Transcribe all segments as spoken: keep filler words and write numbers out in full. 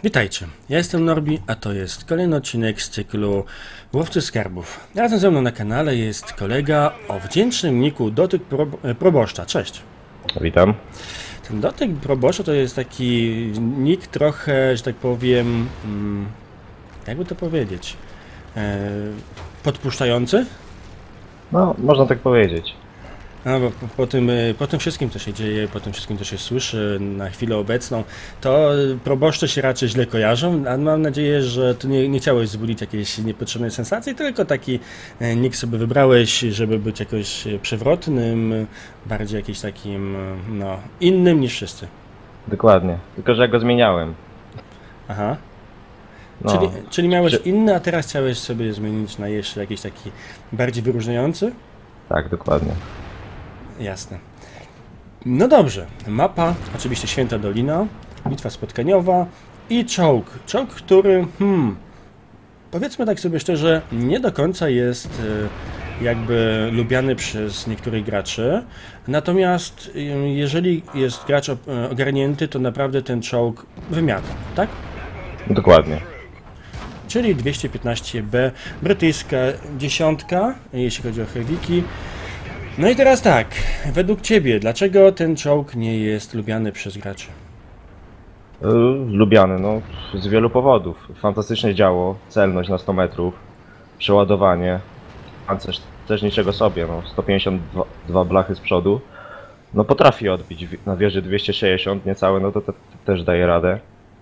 Witajcie, ja jestem Norbi, a to jest kolejny odcinek z cyklu Łowcy Skarbów. Razem ze mną na kanale jest kolega o wdzięcznym niku Dotyk Pro, Proboszcza. Cześć. Witam. Ten Dotyk Proboszcza to jest taki nick trochę, że tak powiem, jakby to powiedzieć, podpuszczający? No, można tak powiedzieć. No, bo po, po, tym, po tym wszystkim, co się dzieje, po tym wszystkim, co się słyszy na chwilę obecną, to proboszcze się raczej źle kojarzą, a mam nadzieję, że ty nie, nie chciałeś wzbudzić jakiejś niepotrzebnej sensacji, tylko taki nick sobie wybrałeś, żeby być jakoś przewrotnym, bardziej jakimś takim, no, innym niż wszyscy. Dokładnie, tylko że ja go zmieniałem. Aha. No. Czyli, czyli miałeś Czy... inny, a teraz chciałeś sobie zmienić na jeszcze jakiś taki bardziej wyróżniający? Tak, dokładnie. Jasne. No dobrze, mapa, oczywiście Święta Dolina, bitwa spotkaniowa i czołg. Czołg, który, hmm, powiedzmy tak sobie szczerze, nie do końca jest jakby lubiany przez niektórych graczy, natomiast jeżeli jest gracz ogarnięty, to naprawdę ten czołg wymiata, tak? Dokładnie. Czyli dwieście piętnaście B, brytyjska dziesiątka, jeśli chodzi o heaviki. No i teraz tak, według Ciebie, dlaczego ten czołg nie jest lubiany przez graczy? Yy, lubiany, no, z wielu powodów. Fantastyczne działo, celność na sto metrów, przeładowanie, pancerz też niczego sobie, no, sto pięćdziesiąt dwa blachy z przodu. No potrafi odbić na wieży dwieście sześćdziesiąt, niecałe, no to, to, to też daje radę.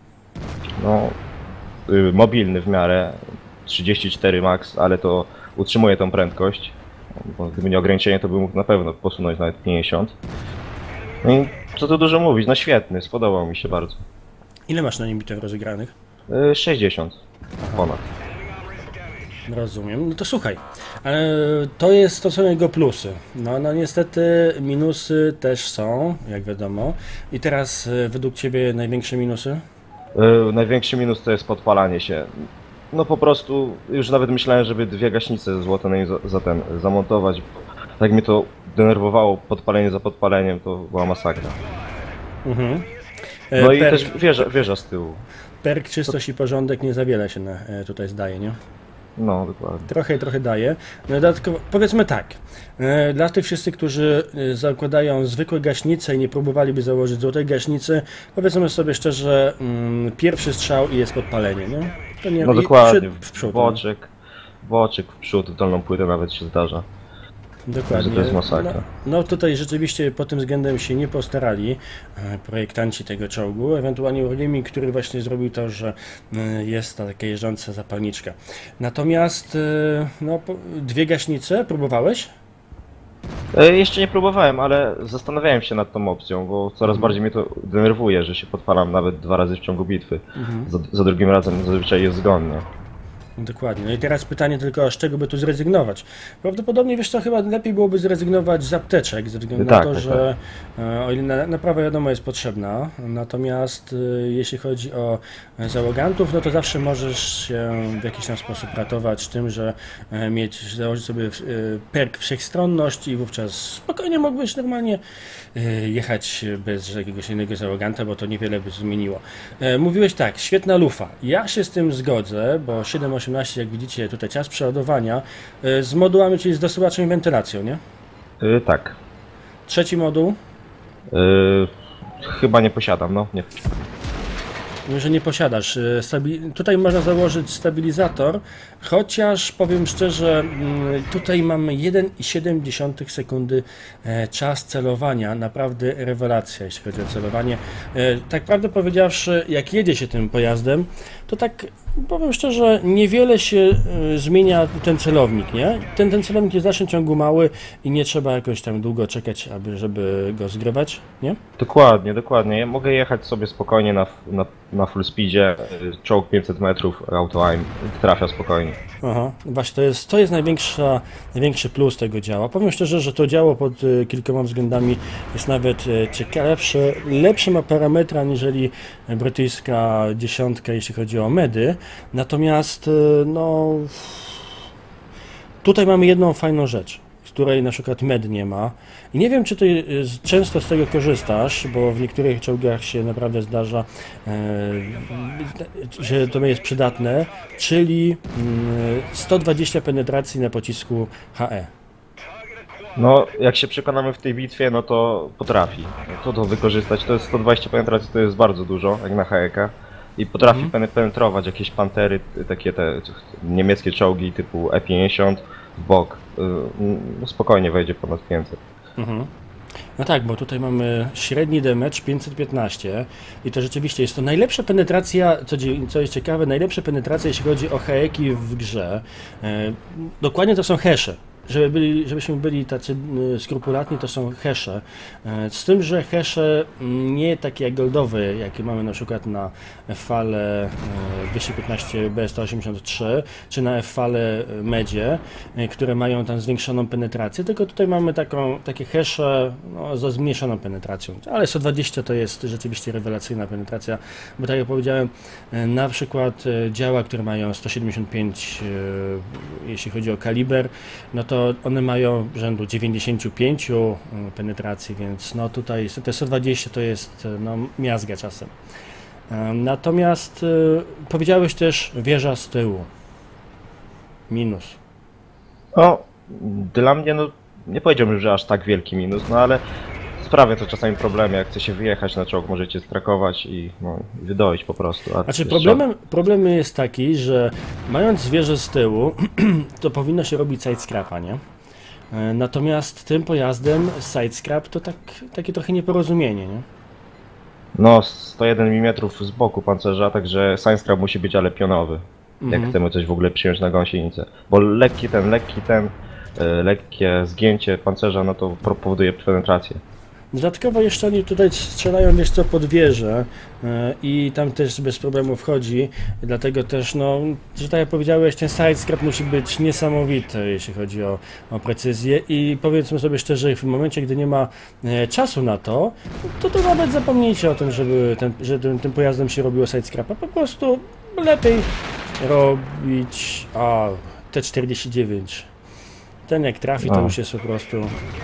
No, yy, mobilny w miarę, trzydzieści cztery max, ale to utrzymuje tą prędkość. Bo gdyby nie ograniczenie, to by mógł na pewno posunąć nawet pięćdziesiąt. No i co tu dużo mówić, no świetny, spodobał mi się bardzo. Ile masz na nim bitew rozegranych? Yy, sześćdziesiąt ponad. Rozumiem. No to słuchaj, e, to jest, to są jego plusy. No, no niestety minusy też są, jak wiadomo. I teraz e, według Ciebie największe minusy? Yy, największy minus to jest podpalanie się. No po prostu już nawet myślałem, żeby dwie gaśnice złote na nim za, za ten zamontować. Tak mnie to denerwowało, podpalenie za podpaleniem, to była masakra. Mhm. E, No perk, i też wieża, wieża z tyłu. Perk czystość i porządek nie za wiele się na, e, tutaj zdaje, nie? No, dokładnie. Trochę, trochę daje. No, dodatkowo, powiedzmy tak, e, dla tych wszyscy, którzy e, zakładają zwykłe gaśnice i nie próbowaliby założyć złotej gaśnicy, powiedzmy sobie szczerze, mm, pierwszy strzał i jest podpalenie, nie? To nie No dokładnie, w, w przód, boczek, boczek w przód, w dolną płytę nawet się zdarza. Dokładnie. To jest masakra. No, no tutaj rzeczywiście pod tym względem się nie postarali e, projektanci tego czołgu, ewentualnie Wargaming, który właśnie zrobił to, że e, jest ta taka jeżdżąca zapalniczka. Natomiast e, no, po, dwie gaśnice próbowałeś? E, jeszcze nie próbowałem, ale zastanawiałem się nad tą opcją, bo coraz bardziej mnie to denerwuje, że się podpalam nawet dwa razy w ciągu bitwy. Mhm. Za, za drugim razem zazwyczaj jest zgodnie. Dokładnie. No i teraz pytanie tylko, z czego by tu zrezygnować? Prawdopodobnie, wiesz co, chyba lepiej byłoby zrezygnować z apteczek, ze względu tak, na to, tak, że tak. o ile na, naprawa wiadomo jest potrzebna, natomiast y, jeśli chodzi o załogantów, no to zawsze możesz się w jakiś tam sposób ratować tym, że y, mieć, założyć sobie y, perk wszechstronność i wówczas spokojnie mógłbyś normalnie y, jechać bez jakiegoś innego załoganta, bo to niewiele by zmieniło. Y, mówiłeś tak, świetna lufa. Ja się z tym zgodzę, bo siedem osiemnaście, jak widzicie, tutaj czas przeładowania z modułami, czyli z dosyłaczem i wentylacją, nie? Yy, tak. Trzeci moduł? Yy, chyba nie posiadam, no. Nie. Że nie posiadasz. Stabi- tutaj można założyć stabilizator, chociaż powiem szczerze, tutaj mamy jeden i siedem sekundy czas celowania. Naprawdę rewelacja, jeśli chodzi o celowanie. Tak prawdę powiedziawszy, jak jedzie się tym pojazdem, to tak powiem szczerze, niewiele się zmienia ten celownik, nie? Ten, ten celownik jest w dalszym ciągu mały i nie trzeba jakoś tam długo czekać, aby, żeby go zgrywać, nie? Dokładnie, dokładnie. Ja mogę jechać sobie spokojnie na, na, na full speedzie, czołg pięćset metrów, auto aim, trafia spokojnie. Aha, właśnie to jest, to jest największa, największy plus tego działa. Powiem szczerze, że to działo pod y, kilkoma względami jest nawet y, ciekawsze, lepsze ma parametry aniżeli brytyjska dziesiątka, jeśli chodzi o medy. Natomiast y, no tutaj mamy jedną fajną rzecz. której na przykład med nie ma. I nie wiem, czy ty często z tego korzystasz, bo w niektórych czołgach się naprawdę zdarza, że to jest przydatne, czyli sto dwadzieścia penetracji na pocisku H E. No, jak się przekonamy w tej bitwie, no to potrafi. To to wykorzystać, to jest sto dwadzieścia penetracji, to jest bardzo dużo, jak na H E K. I potrafi mhm. penetrować jakieś pantery, takie te niemieckie czołgi typu E pięćdziesiąt w bok. No, spokojnie wejdzie ponad pięćset. Mhm. No tak, bo tutaj mamy średni damage pięćset piętnaście i to rzeczywiście jest to najlepsza penetracja, co, co jest ciekawe, najlepsza penetracja, jeśli chodzi o H E Ki w grze. E, dokładnie to są hesze. Żeby byli, żebyśmy byli tacy skrupulatni, to są hesze. Z tym, że hesze nie takie jak goldowe, jakie mamy na przykład na F-fale dwieście piętnaście B sto osiemdziesiąt trzy, czy na F-fale medzie, które mają tam zwiększoną penetrację, tylko tutaj mamy taką, takie hesze no, ze zmniejszoną penetracją. Ale sto dwadzieścia to jest rzeczywiście rewelacyjna penetracja, bo tak jak powiedziałem, na przykład działa, które mają sto siedemdziesiąt pięć, jeśli chodzi o kaliber, no to one mają rzędu dziewięćdziesiąt pięć penetracji, więc no tutaj te sto dwadzieścia to jest no, miazga czasem. Natomiast powiedziałeś też wieża z tyłu. Minus. No, dla mnie no nie powiedziałbym, że aż tak wielki minus, no ale sprawia to czasami problemy, jak chce się wyjechać na czołg, możecie strakować i no, wydoić po prostu. A znaczy problemem, problemem jest taki, że mając wieżę z tyłu, to powinno się robić sidescrapa, nie? Natomiast tym pojazdem sidescrap to tak, takie trochę nieporozumienie, nie? No, sto jeden milimetrów z boku pancerza, także sidescrap musi być ale pionowy, mhm. jak chcemy coś w ogóle przyjąć na gąsienicę. Bo lekki ten, lekki ten, yy, lekkie zgięcie pancerza, no to powoduje penetrację. Dodatkowo jeszcze oni tutaj strzelają, wiesz co, pod wieżę yy, i tam też bez problemu wchodzi, dlatego też, no, że tak jak powiedziałeś, ten sidescrap musi być niesamowity, jeśli chodzi o, o precyzję i powiedzmy sobie szczerze, w momencie, gdy nie ma e, czasu na to, to to nawet zapomnijcie o tym, żeby ten, że tym, tym pojazdem się robiło sidescrapa, po prostu lepiej robić a, T czterdzieści dziewięć. Ten jak trafi, to już jest po prostu...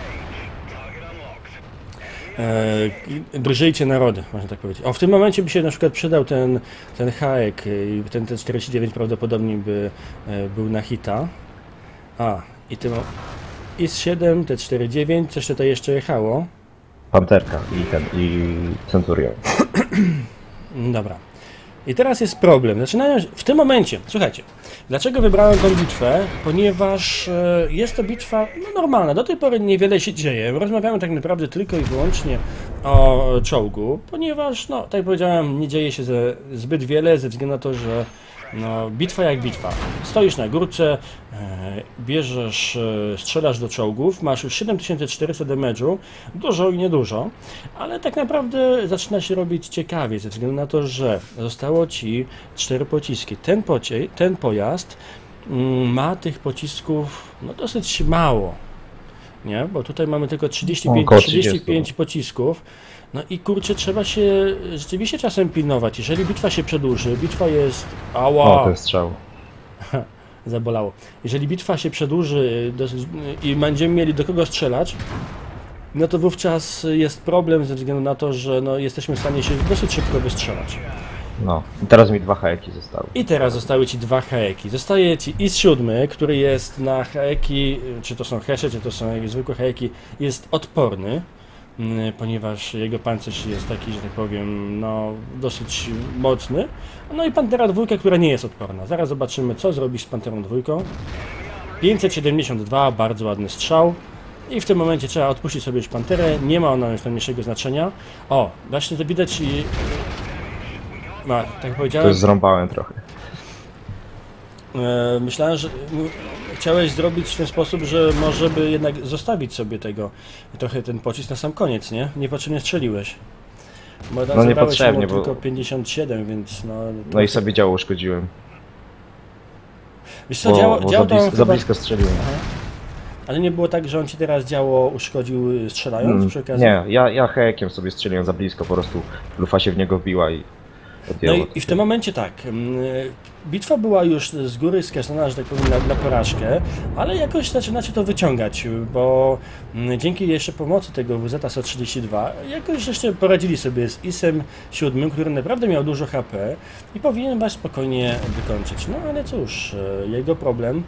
E, drżyjcie narody, można tak powiedzieć. O, w tym momencie by się na przykład przydał ten, ten H E K i ten T czterdzieści dziewięć prawdopodobnie by e, był na hita. A, i tym I S siedem, T czterdzieści dziewięć, coś tutaj jeszcze jechało. Panterka i ten, i Centurion. Dobra. I teraz jest problem. Zaczynają w tym momencie, słuchajcie, dlaczego wybrałem tą bitwę? Ponieważ e, jest to bitwa no, normalna, do tej pory niewiele się dzieje. Rozmawiamy tak naprawdę tylko i wyłącznie o czołgu, ponieważ, no, tak jak powiedziałem, nie dzieje się ze, zbyt wiele ze względu na to, że no, bitwa jak bitwa. Stoisz na górce, e, bierzesz, e, strzelasz do czołgów, masz już siedem tysięcy czterysta damage'u, dużo i niedużo, ale tak naprawdę zaczyna się robić ciekawie, ze względu na to, że zostało ci cztery pociski. Ten, pocie, ten pojazd mm, ma tych pocisków no, dosyć mało, nie? Bo tutaj mamy tylko trzydzieści pięć, trzydzieści pięć pocisków. No i kurczę, trzeba się rzeczywiście czasem pilnować. Jeżeli bitwa się przedłuży, bitwa jest... Ała! O, ten strzał. Zabolało. Jeżeli bitwa się przedłuży i będziemy mieli do kogo strzelać, no to wówczas jest problem ze względu na to, że no, jesteśmy w stanie się dosyć szybko wystrzelać. No, i teraz mi dwa H E Ki zostały. I teraz zostały ci dwa H E Ki. Zostaje ci I S siedem, który jest na H E Ki, czy to są hesze, czy to są jakieś zwykłe H E Ki, jest odporny, ponieważ jego pancerz jest taki, że tak powiem, no dosyć mocny. No i Pantera dwójka, która nie jest odporna. Zaraz zobaczymy, co zrobisz z Panterą dwójką. pięćset siedemdziesiąt dwa, bardzo ładny strzał. I w tym momencie trzeba odpuścić sobie już Panterę, nie ma ona już najmniejszego znaczenia. O, właśnie to widać i... Ma, tak jak powiedziałem... To już zrąbałem trochę. Myślałem, że chciałeś zrobić w ten sposób, że może by jednak zostawić sobie tego, trochę ten pocisk na sam koniec, nie? Niepotrzebnie strzeliłeś. Bo no niepotrzebnie, bo... tylko pięćdziesiąt siedem, więc no... No i sobie działo uszkodziłem. Wiesz co, bo, działo, bo działo za, blisko, chyba... za blisko strzeliłem. Aha. Ale nie było tak, że on ci teraz działo uszkodził strzelając hmm, przy okazji? Nie, ja, ja H E Kiem sobie strzeliłem za blisko, po prostu lufa się w niego wbiła i... No i, i w tym momencie tak, bitwa była już z góry skreślona, że tak powiem, na, na porażkę, ale jakoś zaczynacie to wyciągać, bo dzięki jeszcze pomocy tego W Z sto trzydzieści dwa jakoś żeście poradzili sobie z I S-em siódmym, który naprawdę miał dużo H P i powinien was spokojnie wykończyć. No ale cóż, jego problem.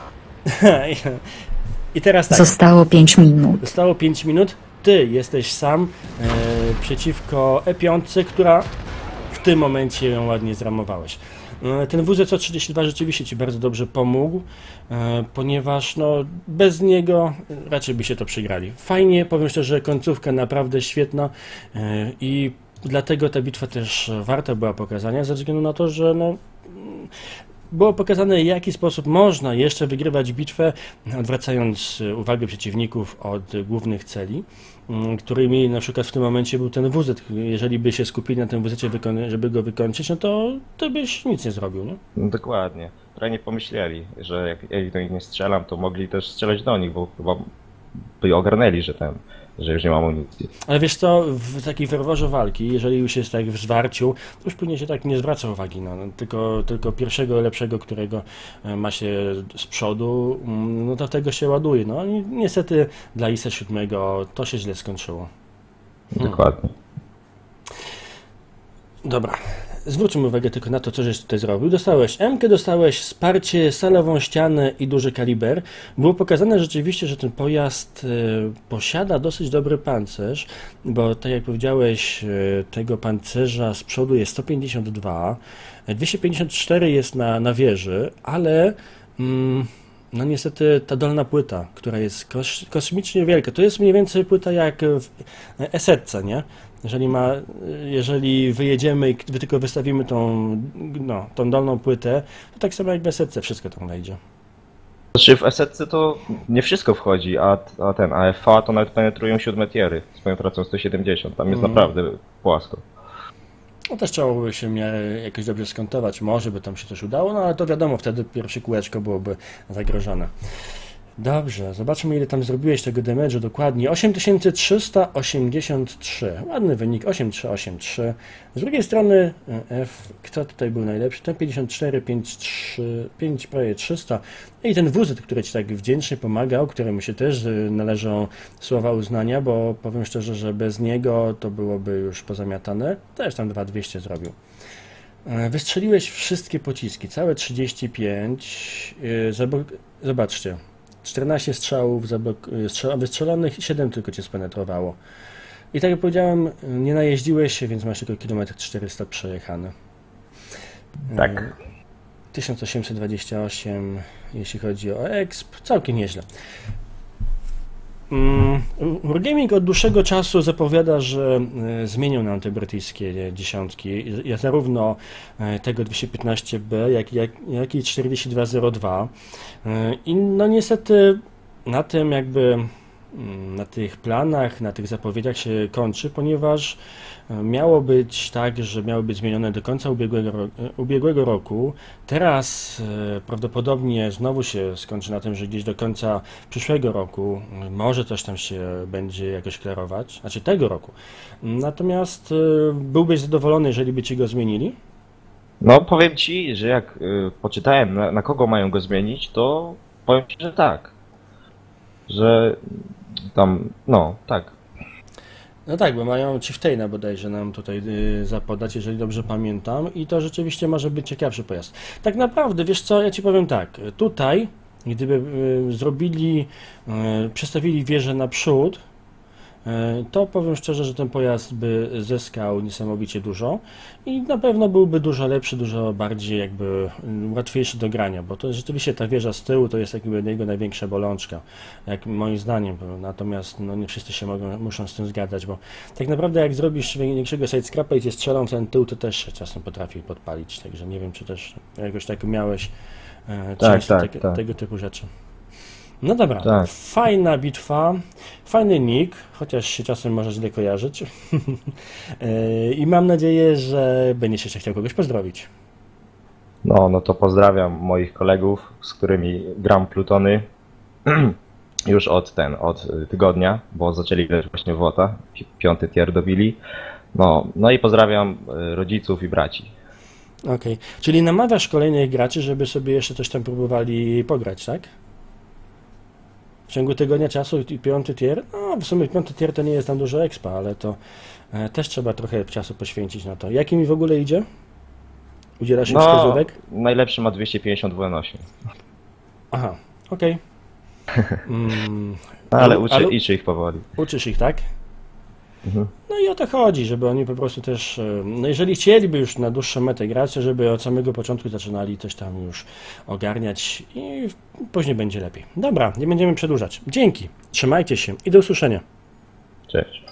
I teraz tak. Zostało pięć minut. Zostało pięć minut. Ty jesteś sam e, przeciwko E pięć, która w tym momencie ją ładnie zramowałeś. E, ten W Z sto trzydzieści dwa rzeczywiście ci bardzo dobrze pomógł, e, ponieważ no, bez niego raczej by się to przegrali. Fajnie, powiem szczerze, końcówka naprawdę świetna e, i dlatego ta bitwa też warta była pokazania, ze względu na to, że no, było pokazane, w jaki sposób można jeszcze wygrywać bitwę, odwracając uwagę przeciwników od głównych celi, którymi na przykład w tym momencie był ten W Z. Jeżeli by się skupili na tym W Z, żeby go wykończyć, no to, to byś nic nie zrobił, nie? No dokładnie. Trochę nie pomyśleli, że jak ja do nich nie strzelam, to mogli też strzelać do nich, bo chyba by ogarnęli, że ten, że już nie mam amunicji. Ale wiesz co, w takiej ferworze walki, jeżeli już jest tak w zwarciu, to już później się tak nie zwraca uwagi, no, tylko, tylko pierwszego lepszego, którego ma się z przodu, no to tego się ładuje. No i niestety dla I S-a siódmego to się źle skończyło. Dokładnie. Dobra. Zwróćmy uwagę tylko na to, co żeś tutaj zrobił. Dostałeś M-kę, dostałeś wsparcie, salową ścianę i duży kaliber. Było pokazane rzeczywiście, że ten pojazd y, posiada dosyć dobry pancerz, bo tak jak powiedziałeś, y, tego pancerza z przodu jest sto pięćdziesiąt dwa, dwieście pięćdziesiąt cztery jest na, na wieży, ale mm, no niestety ta dolna płyta, która jest kos kosmicznie wielka, to jest mniej więcej płyta jak w Esetce, nie? Jeżeli, ma, jeżeli wyjedziemy i tylko wystawimy tą, no, tą dolną płytę, to tak samo jak w Esetce wszystko tam wejdzie. Znaczy w Esetce to nie wszystko wchodzi, a, a ten A F V to nawet penetrują siódme tiery z penetracją sto siedemdziesiąt, tam jest mm. naprawdę płasko. No też trzeba by się jakoś dobrze skontować, może by tam się coś udało, no ale to wiadomo, wtedy pierwsze kółeczko byłoby zagrożone. Dobrze, zobaczmy ile tam zrobiłeś tego damage'u dokładnie. osiem tysięcy trzysta osiemdziesiąt trzy. Ładny wynik, osiem tysięcy trzysta osiemdziesiąt trzy. Z drugiej strony F, kto tutaj był najlepszy? Ten pięćdziesiąt cztery, pięćdziesiąt trzy, pięć, prawie trzysta. I ten W Z, który ci tak wdzięcznie pomagał, któremu się też należą słowa uznania, bo powiem szczerze, że bez niego to byłoby już pozamiatane. Też tam dwa tysiące dwieście zrobił. Wystrzeliłeś wszystkie pociski, całe trzydzieści pięć. Zobaczcie. czternaście strzałów wystrzelonych, siedem tylko cię spenetrowało. I tak jak powiedziałem, nie najeździłeś się, więc masz tylko kilometr czterysta przejechane. Tak. tysiąc osiemset dwadzieścia osiem, jeśli chodzi o exp, całkiem nieźle. Wargaming od dłuższego czasu zapowiada, że zmienią nam te brytyjskie dziesiątki, zarówno tego dwieście piętnaście B, jak, jak, jak i czterdzieści dwa zero dwa. I no niestety na tym jakby, na tych planach, na tych zapowiedziach się kończy, ponieważ miało być tak, że miały być zmienione do końca ubiegłego, ubiegłego roku. Teraz e, prawdopodobnie znowu się skończy na tym, że gdzieś do końca przyszłego roku może coś tam się będzie jakoś klarować, znaczy tego roku. Natomiast e, byłbyś zadowolony, jeżeli by ci go zmienili? No powiem ci, że jak y, poczytałem na, na kogo mają go zmienić, to powiem ci, że tak. Że tam, no tak. No tak, bo mają Chieftaina bodajże nam tutaj y, zapodać, jeżeli dobrze pamiętam, i to rzeczywiście może być ciekawszy pojazd. Tak naprawdę, wiesz co, ja ci powiem tak, tutaj, gdyby y, zrobili, y, przestawili wieżę naprzód, y, to powiem szczerze, że ten pojazd by zyskał niesamowicie dużo i na pewno byłby dużo lepszy, dużo bardziej jakby y, łatwiejszy do grania, bo to rzeczywiście ta wieża z tyłu to jest jakby jego największa bolączka, jak moim zdaniem, natomiast no, nie wszyscy się mogą, muszą z tym zgadzać, bo tak naprawdę jak zrobisz większego sidescrapa i cię strzelą ten tył, to też się czasem potrafi podpalić, także nie wiem, czy też jakoś tak miałeś e, tak, często tak, te, tak. tego typu rzeczy. No dobra, tak. Fajna bitwa, fajny nick, chociaż się czasem może źle kojarzyć. I mam nadzieję, że będziesz jeszcze chciał kogoś pozdrowić. No, no to pozdrawiam moich kolegów, z którymi gram Plutony już od ten, od tygodnia, bo zaczęli grać właśnie w WOTA, piąty tier dobili. No, no i pozdrawiam y, rodziców i braci. Okej, czyli namawiasz kolejnych graczy, żeby sobie jeszcze coś tam próbowali pograć, tak? W ciągu tygodnia czasu i piąty tier, no w sumie piąty tier to nie jest tam dużo expa, ale to e, też trzeba trochę czasu poświęcić na to. Jaki mi w ogóle idzie? Udzielasz im No, wskazówek? najlepszy ma dwieście pięćdziesiąt W N osiem. Aha, okej. Mm, No, ale ale- uczy, ale- uczy ich powoli. uczysz ich, tak? Mhm. No i o to chodzi, żeby oni po prostu też, e, no jeżeli chcieliby już na dłuższą metę grać, to żeby od samego początku zaczynali coś tam już ogarniać i później będzie lepiej. Dobra, nie będziemy przedłużać. Dzięki, trzymajcie się i do usłyszenia. Cześć.